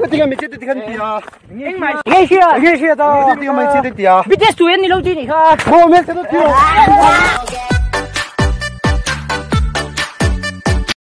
我这个没接得很低啊。 应买硬血啊， 硬血的，这个没接得低啊。 你这水你老几你看？ 我没接得低。